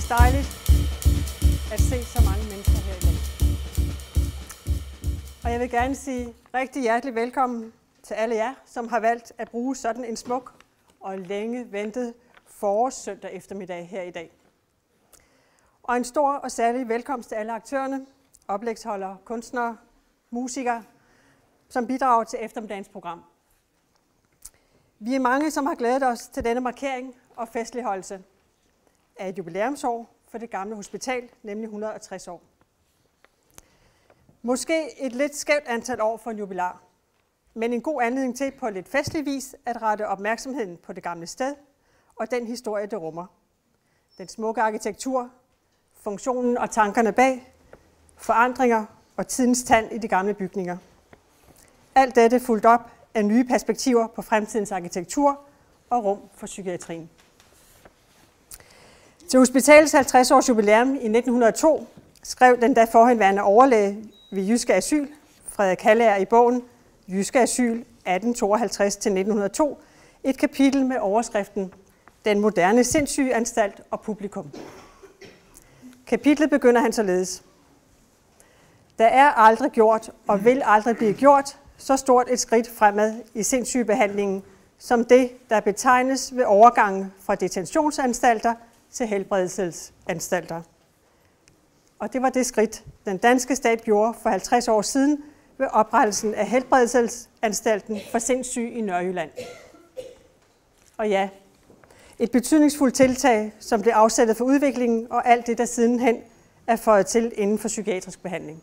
aldeles dejligt at se så mange mennesker her i dag. Og jeg vil gerne sige rigtig hjertelig velkommen til alle jer, som har valgt at bruge sådan en smuk og længe ventet forårssøndag eftermiddag her i dag. Og en stor og særlig velkomst til alle aktørerne, oplægsholdere, kunstnere, musikere, som bidrager til eftermiddagens program. Vi er mange, som har glædet os til denne markering og festligholdelse af et jubilæumsår for det gamle hospital, nemlig 160 år. Måske et lidt skævt antal år for en jubilar, men en god anledning til på lidt festlig vis at rette opmærksomheden på det gamle sted og den historie, det rummer. Den smukke arkitektur, funktionen og tankerne bag, forandringer og tidens tand i de gamle bygninger. Alt dette fulgt op af nye perspektiver på fremtidens arkitektur og rum for psykiatrien. Til hospitalets 50-års jubilæum i 1902 skrev den da forhenværende overlæge ved Jyske Asyl, Frederik Hallager, i bogen Jyske Asyl 1852-1902 et kapitel med overskriften Den moderne sindssygeanstalt og publikum. Kapitlet begynder han således. Der er aldrig gjort og vil aldrig blive gjort så stort et skridt fremad i sindssygebehandlingen som det, der betegnes ved overgangen fra detentionsanstalter til helbredelsesanstalter. Og det var det skridt, den danske stat gjorde for 50 år siden ved oprettelsen af helbredelsesanstalten for sindssyge i Nørrejylland. Og ja, et betydningsfuldt tiltag, som blev afsættet for udviklingen og alt det, der sidenhen er føjet til inden for psykiatrisk behandling.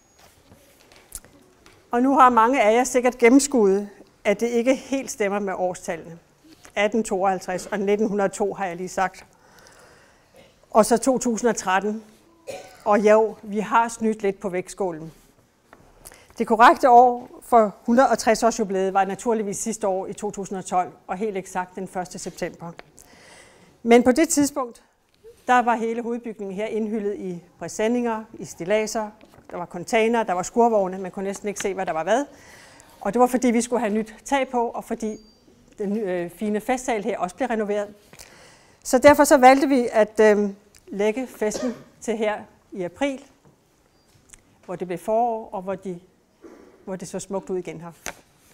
Og nu har mange af jer sikkert gennemskuet, at det ikke helt stemmer med årstallene. 1852 og 1902 har jeg lige sagt. Og så 2013. Og jo, vi har snydt lidt på vægtskålen. Det korrekte år for 160 års jubilæet var naturligvis sidste år i 2012, og helt eksakt den 1. september. Men på det tidspunkt, der var hele hovedbygningen her indhyllet i presenninger, i stilladser, der var container, der var skurvogne, man kunne næsten ikke se, hvad der var hvad. Og det var fordi, vi skulle have nyt tag på, og fordi den fine festsal her også blev renoveret. Så derfor så valgte vi at lægge festen til her i april, hvor det blev forår, og hvor det så smukt ud igen her.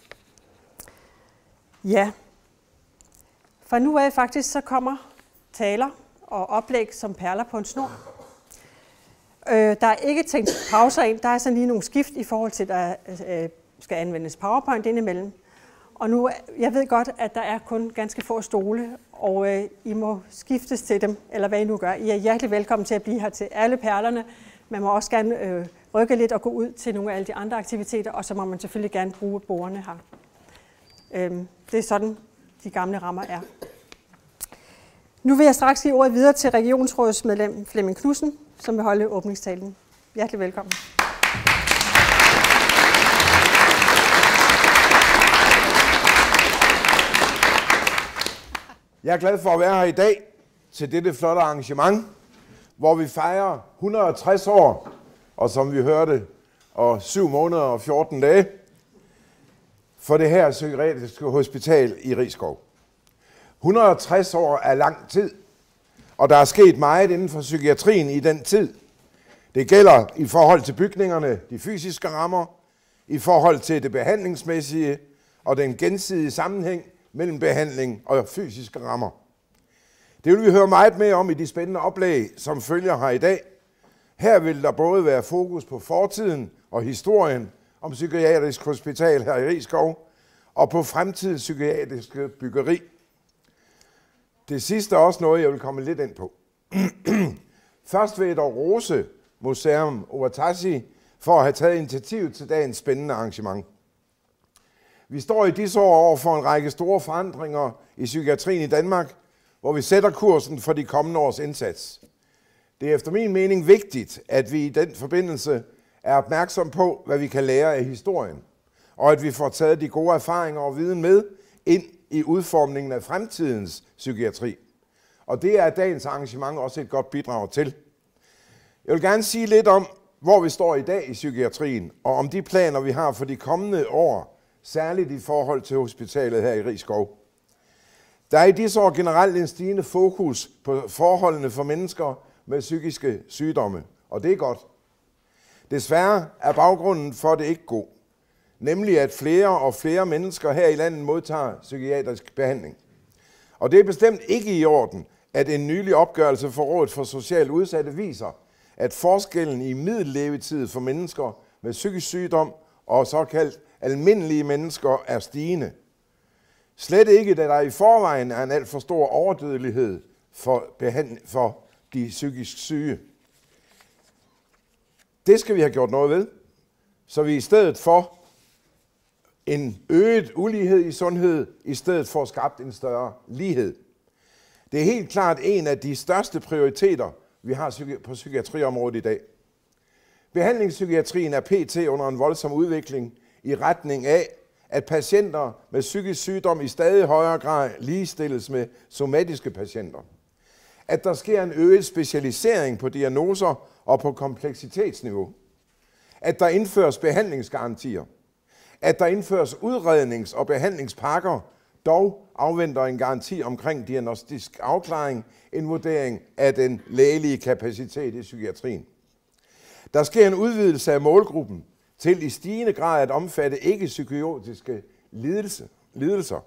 Ja, fra nu af faktisk så kommer taler og oplæg som perler på en snor. Der er ikke tænkt pauser ind, der er sådan lige nogle skift i forhold til, at der skal anvendes PowerPoint indimellem. Og nu, jeg ved godt, at der er kun ganske få stole, og I må skiftes til dem, eller hvad I nu gør. I er hjertelig velkommen til at blive her til alle perlerne. Man må også gerne rykke lidt og gå ud til nogle af alle de andre aktiviteter, og så må man selvfølgelig gerne bruge bordene her. Det er sådan, de gamle rammer er. Nu vil jeg straks give ordet videre til regionsrådsmedlem Flemming Knudsen, som vil holde åbningstalen. Hjertelig velkommen. Jeg er glad for at være her i dag til dette flotte arrangement, hvor vi fejrer 160 år, og som vi hørte, og 7 måneder og 14 dage, for det her psykiatriske hospital i Risskov. 160 år er lang tid, og der er sket meget inden for psykiatrien i den tid. Det gælder i forhold til bygningerne, de fysiske rammer, i forhold til det behandlingsmæssige og den gensidige sammenhæng mellem behandling og fysiske rammer. Det vil vi høre meget mere om i de spændende oplæg, som følger her i dag. Her vil der både være fokus på fortiden og historien om psykiatrisk hospital her i Risskov, og på fremtidens psykiatriske byggeri. Det sidste er også noget, jeg vil komme lidt ind på. Først vil jeg dog rose Museum Owatasi for at have taget initiativ til dagens spændende arrangement. Vi står i disse år over for en række store forandringer i psykiatrien i Danmark, hvor vi sætter kursen for de kommende års indsats. Det er efter min mening vigtigt, at vi i den forbindelse er opmærksom på, hvad vi kan lære af historien, og at vi får taget de gode erfaringer og viden med ind i udformningen af fremtidens psykiatri. Og det er dagens arrangement også et godt bidrag til. Jeg vil gerne sige lidt om, hvor vi står i dag i psykiatrien, og om de planer, vi har for de kommende år, særligt i forhold til hospitalet her i Risskov. Der er i disse år generelt en stigende fokus på forholdene for mennesker med psykiske sygdomme, og det er godt. Desværre er baggrunden for det ikke god, nemlig at flere og flere mennesker her i landet modtager psykiatrisk behandling. Og det er bestemt ikke i orden, at en nylig opgørelse for Rådet for Socialt Udsatte viser, at forskellen i middellevetid for mennesker med psykisk sygdom og såkaldt almindelige mennesker er stigende. Slet ikke, da der i forvejen er en alt for stor overdødelighed for de psykisk syge. Det skal vi have gjort noget ved, så vi i stedet for en øget ulighed i sundhed, i stedet for skabt en større lighed. Det er helt klart en af de største prioriteter, vi har på psykiatriområdet i dag. Behandlingspsykiatrien er pt. Under en voldsom udvikling i retning af, at patienter med psykisk sygdom i stadig højere grad ligestilles med somatiske patienter. At der sker en øget specialisering på diagnoser og på kompleksitetsniveau. At der indføres behandlingsgarantier. At der indføres udrednings- og behandlingspakker, dog afventer en garanti omkring diagnostisk afklaring, en vurdering af den lægelige kapacitet i psykiatrien. Der sker en udvidelse af målgruppen til i stigende grad at omfatte ikke-psykotiske lidelser.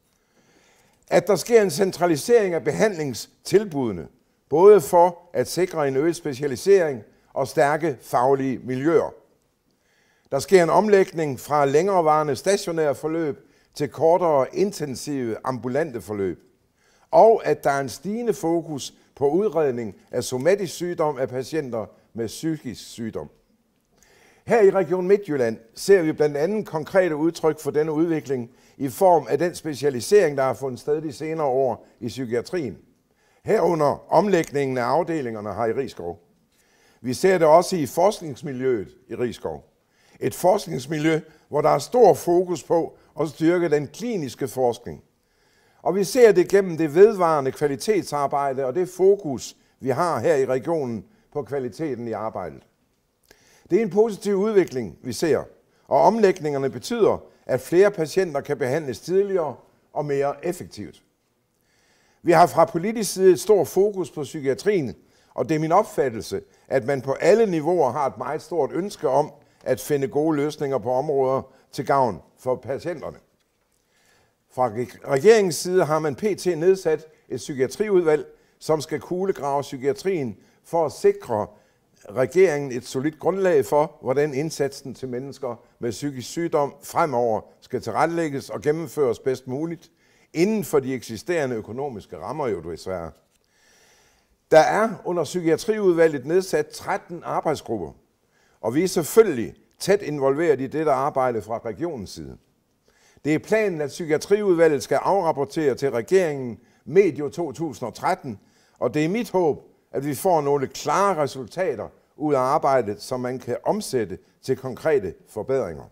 At der sker en centralisering af behandlingstilbudene, både for at sikre en øget specialisering og stærke faglige miljøer. Der sker en omlægning fra længerevarende stationære forløb til kortere intensive ambulante forløb. Og at der er en stigende fokus på udredning af somatisk sygdom af patienter med psykisk sygdom. Her i Region Midtjylland ser vi blandt andet konkrete udtryk for denne udvikling i form af den specialisering, der har fundet sted de senere år i psykiatrien. Herunder omlægningen af afdelingerne her i Risskov. Vi ser det også i forskningsmiljøet i Risskov. Et forskningsmiljø, hvor der er stor fokus på at styrke den kliniske forskning. Og vi ser det gennem det vedvarende kvalitetsarbejde og det fokus, vi har her i regionen på kvaliteten i arbejdet. Det er en positiv udvikling, vi ser, og omlægningerne betyder, at flere patienter kan behandles tidligere og mere effektivt. Vi har fra politisk side et stort fokus på psykiatrien, og det er min opfattelse, at man på alle niveauer har et meget stort ønske om at finde gode løsninger på områder til gavn for patienterne. Fra regeringens side har man pt. Nedsat et psykiatriudvalg, som skal kulegrave psykiatrien for at sikre regeringen et solidt grundlag for, hvordan indsatsen til mennesker med psykisk sygdom fremover skal tilrettelægges og gennemføres bedst muligt, inden for de eksisterende økonomiske rammer jo desværre. Der er under psykiatriudvalget nedsat 13 arbejdsgrupper, og vi er selvfølgelig tæt involveret i dette arbejde fra regionens side. Det er planen, at psykiatriudvalget skal afrapportere til regeringen medio 2013, og det er mit håb, at vi får nogle klare resultater ud af arbejdet, som man kan omsætte til konkrete forbedringer.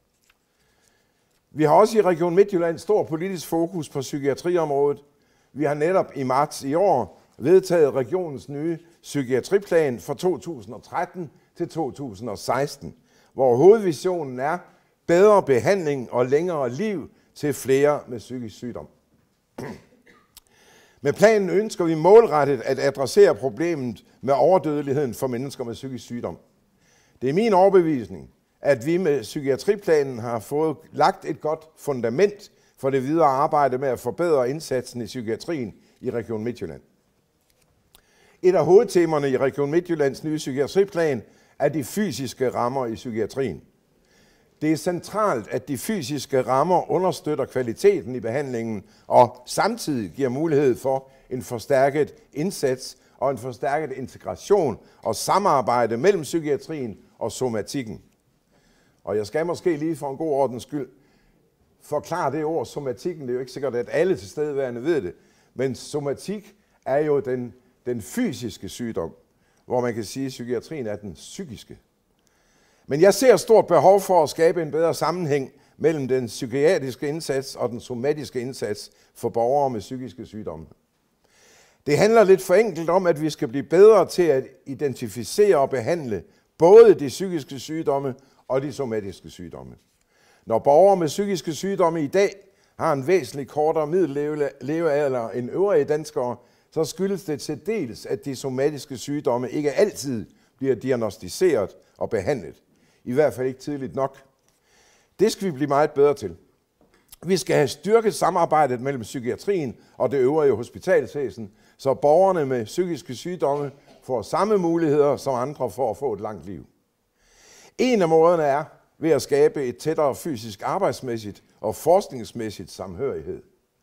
Vi har også i Region Midtjylland stor politisk fokus på psykiatriområdet. Vi har netop i marts i år vedtaget regionens nye psykiatriplan for 2013 til 2016, hvor hovedvisionen er bedre behandling og længere liv til flere med psykisk sygdom. Med planen ønsker vi målrettet at adressere problemet med overdødeligheden for mennesker med psykisk sygdom. Det er min overbevisning, at vi med psykiatriplanen har fået lagt et godt fundament for det videre arbejde med at forbedre indsatsen i psykiatrien i Region Midtjylland. Et af hovedtemerne i Region Midtjyllands nye psykiatriplan er de fysiske rammer i psykiatrien. Det er centralt, at de fysiske rammer understøtter kvaliteten i behandlingen og samtidig giver mulighed for en forstærket indsats og en forstærket integration og samarbejde mellem psykiatrien og somatikken. Og jeg skal måske lige for en god ordens skyld forklare det ord somatikken. Det er jo ikke sikkert, at alle tilstedeværende ved det, men somatik er jo den fysiske sygdom, hvor man kan sige, at psykiatrien er den psykiske. Men jeg ser et stort behov for at skabe en bedre sammenhæng mellem den psykiatriske indsats og den somatiske indsats for borgere med psykiske sygdomme. Det handler lidt forenkelt om, at vi skal blive bedre til at identificere og behandle både de psykiske sygdomme og de somatiske sygdomme. Når borgere med psykiske sygdomme i dag har en væsentligt kortere middellevealder end øvrige danskere, så skyldes det til dels, at de somatiske sygdomme ikke altid bliver diagnosticeret og behandlet. I hvert fald ikke tidligt nok. Det skal vi blive meget bedre til. Vi skal have styrket samarbejdet mellem psykiatrien og det øvrige hospitalsvæsen, så borgerne med psykiske sygdomme får samme muligheder som andre for at få et langt liv. En af måderne er ved at skabe et tættere fysisk arbejdsmæssigt og forskningsmæssigt samhørighed.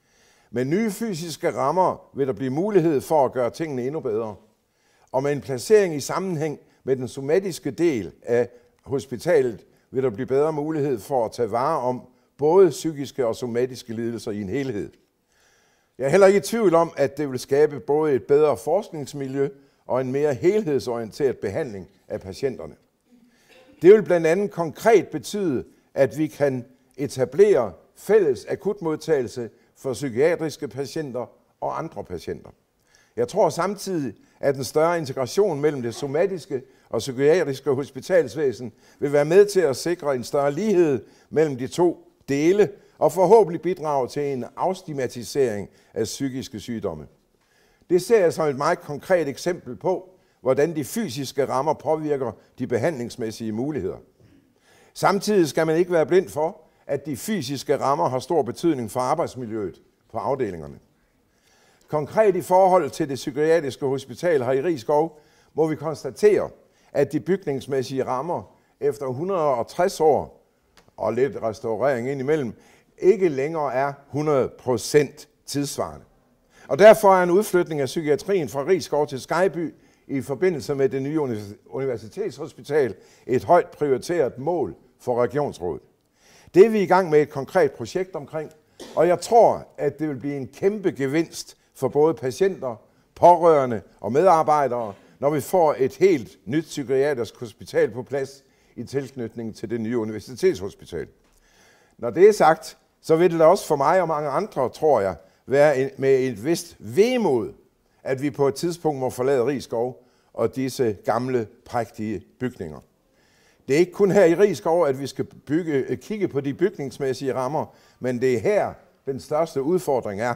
Med nye fysiske rammer vil der blive mulighed for at gøre tingene endnu bedre. Og med en placering i sammenhæng med den somatiske del af hospitalet vil der blive bedre mulighed for at tage vare om både psykiske og somatiske lidelser i en helhed. Jeg er heller ikke i tvivl om, at det vil skabe både et bedre forskningsmiljø og en mere helhedsorienteret behandling af patienterne. Det vil blandt andet konkret betyde, at vi kan etablere fælles akutmodtagelse for psykiatriske patienter og andre patienter. Jeg tror samtidig, at en større integration mellem det somatiske og psykiatriske hospitalsvæsen vil være med til at sikre en større lighed mellem de to dele og forhåbentlig bidrage til en afstigmatisering af psykiske sygdomme. Det ser jeg som et meget konkret eksempel på, hvordan de fysiske rammer påvirker de behandlingsmæssige muligheder. Samtidig skal man ikke være blind for, at de fysiske rammer har stor betydning for arbejdsmiljøet på afdelingerne. Konkret i forhold til det psykiatriske hospital her i Risskov, må vi konstatere, at de bygningsmæssige rammer efter 160 år og lidt restaurering indimellem, ikke længere er 100% tidssvarende. Og derfor er en udflytning af psykiatrien fra Risskov til Skejby i forbindelse med det nye universitetshospital et højt prioriteret mål for regionsrådet. Det er vi i gang med et konkret projekt omkring, og jeg tror, at det vil blive en kæmpe gevinst for både patienter, pårørende og medarbejdere, når vi får et helt nyt psykiatrisk hospital på plads i tilknytning til det nye universitetshospital. Når det er sagt, så vil det da også for mig og mange andre, tror jeg, være med et vist vemod, at vi på et tidspunkt må forlade Risskov og disse gamle, prægtige bygninger. Det er ikke kun her i Risskov, at vi skal kigge på de bygningsmæssige rammer, men det er her, den største udfordring er.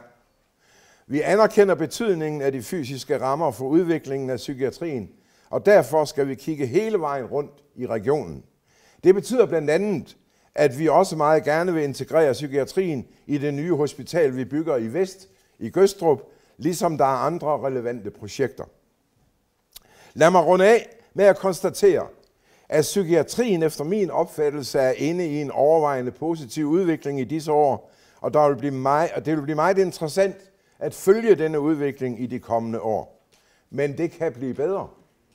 Vi anerkender betydningen af de fysiske rammer for udviklingen af psykiatrien, og derfor skal vi kigge hele vejen rundt i regionen. Det betyder blandt andet, at vi også meget gerne vil integrere psykiatrien i det nye hospital, vi bygger i Vest, i Gødstrup, ligesom der er andre relevante projekter. Lad mig runde af med at konstatere, at psykiatrien efter min opfattelse er inde i en overvejende positiv udvikling i disse år, og det vil blive meget interessant at følge denne udvikling i de kommende år. Men det kan blive bedre.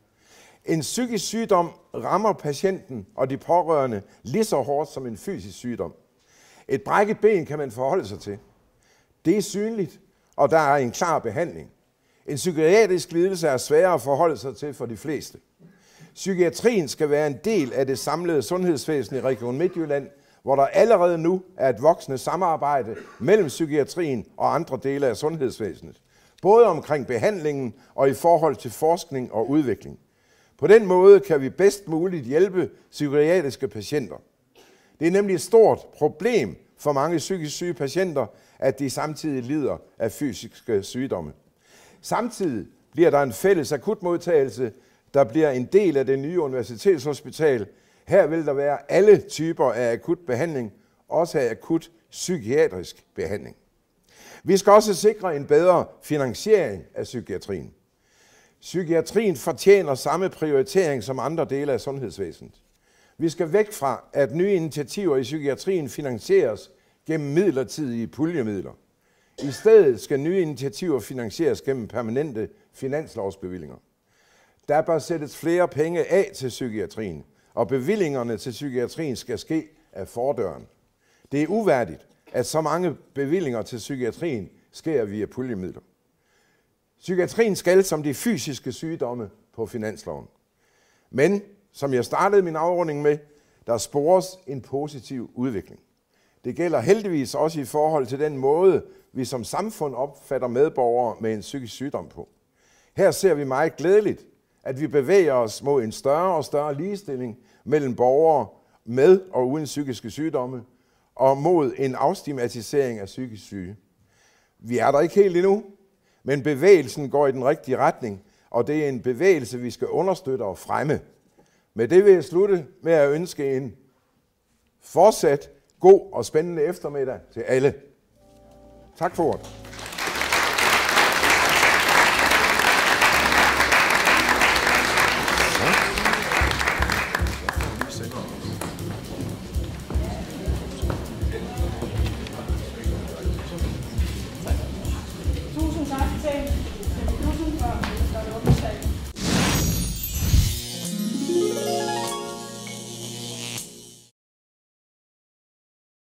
En psykisk sygdom rammer patienten og de pårørende lige så hårdt som en fysisk sygdom. Et brækket ben kan man forholde sig til. Det er synligt, og der er en klar behandling. En psykiatrisk lidelse er sværere at forholde sig til for de fleste. Psykiatrien skal være en del af det samlede sundhedsvæsen i Region Midtjylland, hvor der allerede nu er et voksende samarbejde mellem psykiatrien og andre dele af sundhedsvæsenet, både omkring behandlingen og i forhold til forskning og udvikling. På den måde kan vi bedst muligt hjælpe psykiatriske patienter. Det er nemlig et stort problem for mange psykisk syge patienter, at de samtidig lider af fysiske sygdomme. Samtidig bliver der en fælles akutmodtagelse, der bliver en del af det nye universitetshospital. Her vil der være alle typer af akut behandling, også af akut psykiatrisk behandling. Vi skal også sikre en bedre finansiering af psykiatrien. Psykiatrien fortjener samme prioritering som andre dele af sundhedsvæsenet. Vi skal væk fra, at nye initiativer i psykiatrien finansieres gennem midlertidige puljemidler. I stedet skal nye initiativer finansieres gennem permanente finanslovsbevillinger. Der bør sættes flere penge af til psykiatrien, og bevillingerne til psykiatrien skal ske af fordøren. Det er uværdigt, at så mange bevillinger til psykiatrien sker via puljemidler. Psykiatrien skal som de fysiske sygdomme på finansloven. Men, som jeg startede min afrunding med, der spores en positiv udvikling. Det gælder heldigvis også i forhold til den måde, vi som samfund opfatter medborgere med en psykisk sygdom på. Her ser vi meget glædeligt, at vi bevæger os mod en større og større ligestilling mellem borgere med og uden psykiske sygdomme, og mod en afstigmatisering af psykisk syge. Vi er der ikke helt endnu, Men bevægelsen går i den rigtige retning, og det er en bevægelse, vi skal understøtte og fremme. Med det vil jeg slutte med at ønske en fortsat god og spændende eftermiddag til alle. Tak for ordet.